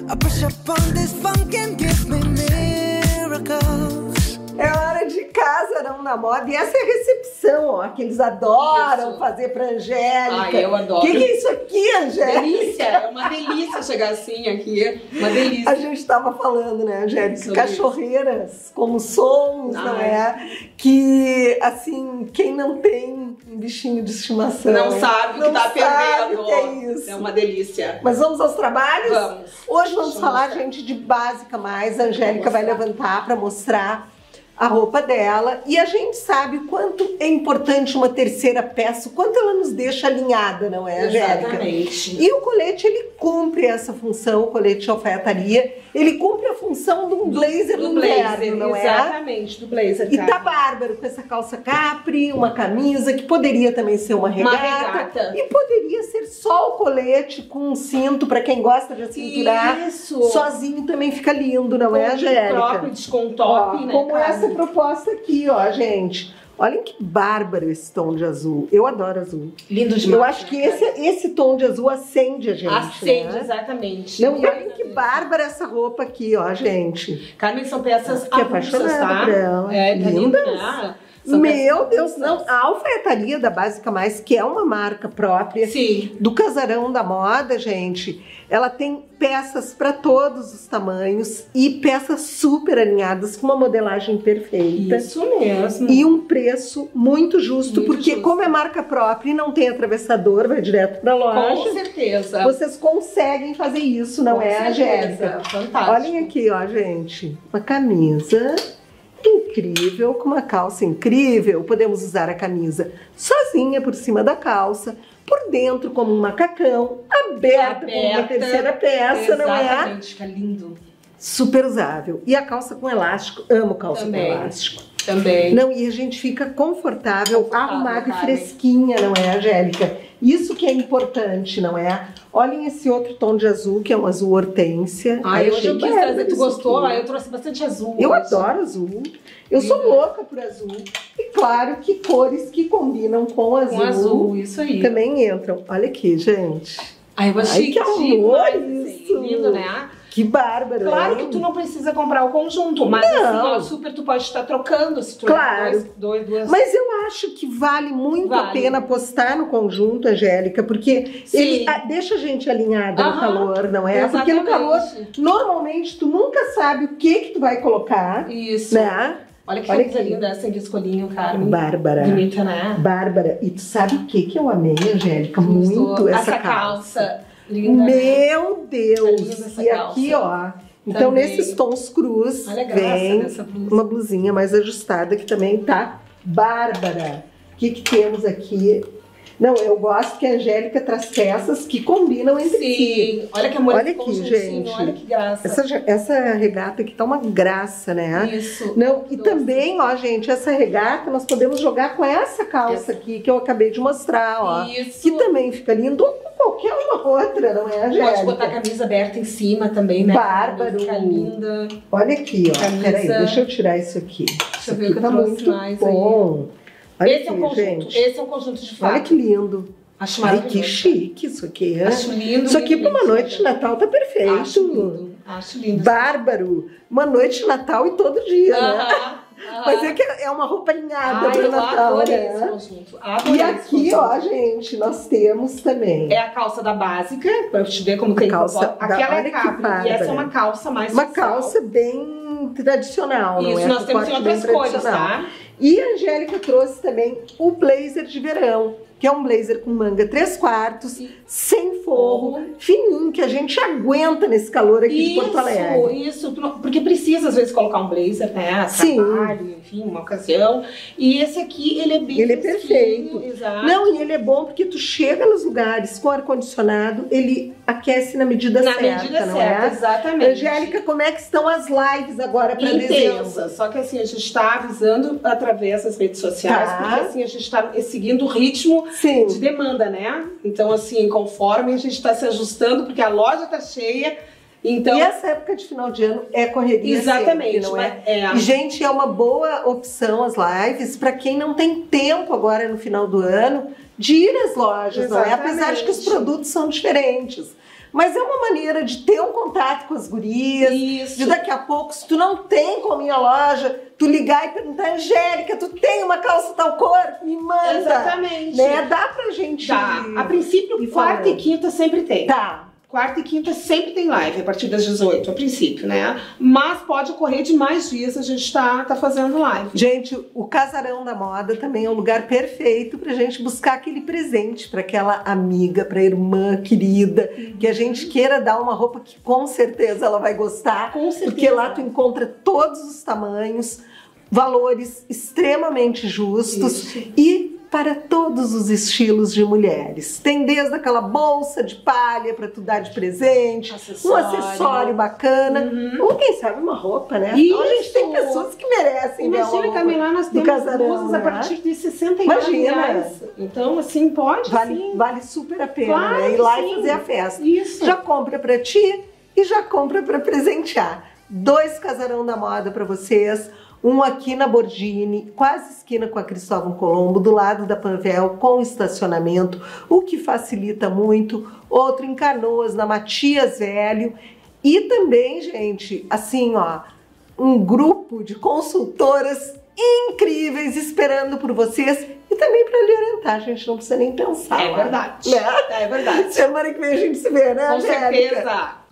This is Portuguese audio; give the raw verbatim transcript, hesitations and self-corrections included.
I push up on this funk and give me miracles. É hora de Casa Não Namora. E essa é a recepção, ó, que eles adoram Isso. fazer pra Angélica. Ai, eu adoro. O que, que é isso aqui, Angélica? Delícia, é uma delícia chegar assim aqui. Uma delícia. A gente estava falando, né, Angélica? Sobre Cachorreiras, como somos, Ai. não é? Que, assim, quem não tem um bichinho de estimação Não sabe o que não tá sabe perdendo. o que é isso. É uma delícia. Mas vamos aos trabalhos? Vamos. Hoje vamos Deixa eu falar, mostrar. gente, de Básica Mais. A Angélica Vou vai mostrar. levantar para mostrar a roupa dela. E a gente sabe o quanto é importante uma terceira peça, o quanto ela nos deixa alinhada, não é, Angélica? Exatamente. E o colete, ele cumpre essa função, o colete de alfaiataria, ele cumpre a função de um blazer do no blazer, inverno, não é? exatamente, do blazer. E cara. tá bárbaro com essa calça capri, uma camisa que poderia também ser uma regata. regata. E poderia ser só o colete com um cinto, pra quem gosta de acinturar. Isso. Sozinho também fica lindo, não é, Angélica? Cropped com top, Ó, né, como cara? essa proposta aqui, ó, gente. Olhem que bárbaro esse tom de azul. Eu adoro azul. Lindo demais. Eu acho que né, esse, cara? esse tom de azul acende a gente, Acende, né? exatamente. Não, e olhem que bárbara essa roupa aqui, ó, gente. Carmen, são peças Fiquei avulsas, apaixonada tá? por ela. É, tá linda, Lindas. né? São Meu peças Deus, não. avulsas. A alfaiataria da Básica Mais, que é uma marca própria Sim. do Casarão da Moda, gente, ela tem peças para todos os tamanhos e peças super alinhadas com uma modelagem perfeita. Isso mesmo. E um preço muito justo, Muito porque justo. como é marca própria e não tem atravessador, vai direto para Com loja, certeza. vocês conseguem fazer isso, não Com é, certeza. Angélica? Fantástico. Olhem aqui, ó, gente. Uma camisa incrível, com uma calça incrível. Podemos usar a camisa sozinha por cima da calça, por dentro como um macacão, aberta, como uma Aberta. terceira peça, não é? Exatamente, fica lindo. Super usável. E a calça com elástico, amo calça Também. com elástico. Também. Não, e a gente fica confortável, Confortável, arrumada e Karen. fresquinha, não é, Angélica? Isso que é importante, não é? Olhem esse outro tom de azul, que é um azul hortênsia. Ai, hoje achei eu quis bárbaro trazer. Tu isso gostou? aqui. Ah, eu trouxe bastante azul. Eu hoje. adoro azul. Eu sou Linda. louca por azul. E claro que cores que combinam com azul, Com azul, isso aí. também entram. Olha aqui, gente. Ai, eu achei Ai, que amor demais, assim, isso. lindo, né? Que bárbaro, Claro hein? que tu não precisa comprar o conjunto, mas Não. assim, ó, super tu pode estar trocando se tu Claro. dois, dois, duas. Mas eu acho que vale muito a Vale. pena postar no conjunto, Angélica, porque Sim. ele ah, deixa a gente alinhada no Aham. calor, não é? Porque no calor, Exatamente. normalmente, tu nunca sabe o que que tu vai colocar, Isso. né? Olha que Olha coisa aqui. linda essa de escolinho, Carmen. Bárbara. Bonita, né? Bárbara, e tu sabe o que que eu amei, Angélica? Gostou? Muito essa, essa calça. calça. Linda, né? Meu Deus! Tá linda essa E aqui, calça. ó. Então, Também. nesses tons cruz, Olha a graça vem dessa blusa. uma blusinha mais ajustada, que também tá bárbara. O que que temos aqui? Não, eu gosto que a Angélica traz peças que combinam entre si. Sim. Olha que amor. Olha esse aqui, conjuntinho, gente. Olha que graça. Essa, ja- essa regata aqui tá uma graça, né? Isso. Não, e Doce. também, ó, gente, essa regata nós podemos jogar com essa calça Essa. aqui que eu acabei de mostrar, ó. Isso. Que também fica lindo, ou com qualquer uma outra, não é, Angélica? Pode botar a camisa aberta em cima também, né? Bárbaro. Fica linda. Olha aqui, ó. Camisa. Peraí, deixa eu tirar isso aqui. Deixa Isso eu ver aqui o que tá eu trouxe muito mais bom. Olha Esse é um aqui, conjunto. gente. Esse é um conjunto de fato. Olha que lindo. Acho Ai, maravilhoso. que chique isso aqui, né? Acho lindo. Isso aqui lindo, para uma lindo. noite de Natal tá perfeito. Acho lindo. Acho lindo. Bárbaro. Uma noite de Natal e todo dia, né? Aham, aham. Mas é que é uma roupa alinhada Ai, para eu Natal, adorei esse né? conjunto. Adorei E esse aqui, conjunto. ó, gente, nós temos também É a calça da básica, pra te ver como tem calça propósito. da- Aquela olha é que capri, e bárbara. essa é uma calça mais uma social. calça bem tradicional, não Isso, é? nós Com temos em corte outras bem cores, tradicional. tá? E a Angélica trouxe também o blazer de verão, que é um blazer com manga três quartos, Sim. sem forro, Forro. fininho, que a gente aguenta nesse calor aqui de Porto Alegre. Isso, porque precisa às vezes colocar um blazer, né? Sim. Trabalho, enfim, uma ocasião. E esse aqui, ele é bem Ele é fresquinho, perfeito. Exato. Não, e ele é bom porque tu chega nos lugares com ar-condicionado, ele aquece na medida Na certa, medida não certa, é? exatamente. Angélica, como é que estão as lives agora para Intensa, dezembro? só que assim, a gente está avisando através das redes sociais, Tá. porque assim, a gente está seguindo o ritmo Sim. de demanda, né? Então, assim, conforme a gente está se ajustando, porque a loja está cheia, então... E essa época de final de ano é correria Exatamente, sempre, não é? mas é. E, gente, é uma boa opção as lives para quem não tem tempo agora no final do ano de ir às lojas, não é? Apesar de que os Exatamente. produtos são diferentes. Mas é uma maneira de ter um contato com as gurias, Isso. de daqui a pouco, se tu não tem como ir à loja, tu ligar e perguntar, Angélica, tu tem uma calça tal cor? Me manda. Exatamente. Né? Dá pra gente... Tá. A princípio, ir quarta falando. e quinta sempre tem. Tá. Quarta e quinta sempre tem live, a partir das dezoito, a princípio, né? Mas pode ocorrer de mais dias, a gente tá, tá fazendo live. Gente, o Casarão da Moda também é um lugar perfeito pra gente buscar aquele presente para aquela amiga, pra irmã querida, Uhum. que a gente queira dar uma roupa que com certeza ela vai gostar. Com certeza. Porque lá tu encontra todos os tamanhos, valores extremamente justos Isso. e para todos os estilos de mulheres. Tem desde aquela bolsa de palha para tu dar de presente, Acessório. um acessório bacana, Uhum. ou quem sabe uma roupa, né? Então a gente tem Isso. pessoas que merecem ver uma Imagina, roupa Camila, nós do temos casarão, blusas a né? partir de sessenta e nove Imagina. reais. Então, assim, pode Vale, sim. vale super a pena, Claro né? Ir que lá sim. e fazer a festa. Isso. Já compra pra ti e já compra pra presentear. Dois Casarão da Moda pra vocês. Um aqui na Bordini, quase esquina com a Cristóvão Colombo, do lado da Panvel, com estacionamento, o que facilita muito. Outro em Canoas, na Matias Velho. E também, gente, assim, ó, um grupo de consultoras incríveis esperando por vocês e também para lhe orientar, a gente não precisa nem pensar. É lá, verdade. Né? É verdade. Semana que vem a gente se vê, né, Com Angélica? certeza.